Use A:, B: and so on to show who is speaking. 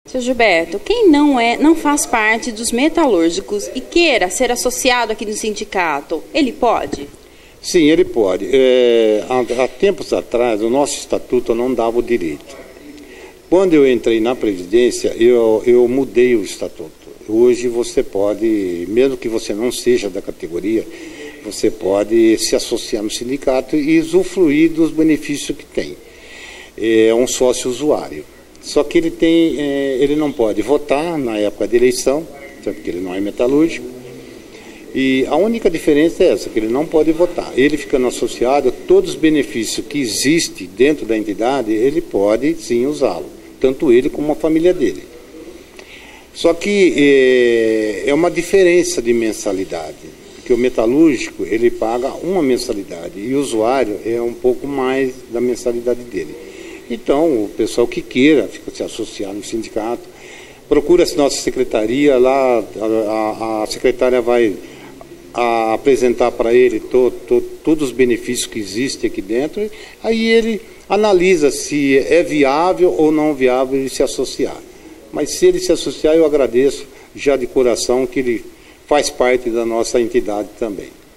A: Seu Gilberto, quem não faz parte dos metalúrgicos e queira ser associado aqui no sindicato, ele pode?
B: Sim, ele pode. Há tempos atrás, o nosso estatuto não dava o direito. Quando eu entrei na Previdência, eu mudei o estatuto. Hoje você pode, mesmo que você não seja da categoria, você pode se associar no sindicato e usufruir dos benefícios que tem. É um sócio usuário. Só que ele não pode votar na época da eleição, porque ele não é metalúrgico. E a única diferença é essa, que ele não pode votar. Ele ficando associado, todos os benefícios que existem dentro da entidade, ele pode sim usá-lo, tanto ele como a família dele. Só que é uma diferença de mensalidade, porque o metalúrgico, ele paga uma mensalidade e o usuário é um pouco mais da mensalidade dele. Então, o pessoal que queira se associar no sindicato, procura-se nossa secretaria, lá a secretária vai apresentar para ele todos os benefícios que existem aqui dentro, aí ele analisa se é viável ou não viável ele se associar. Mas se ele se associar, eu agradeço já de coração que ele faz parte da nossa entidade também.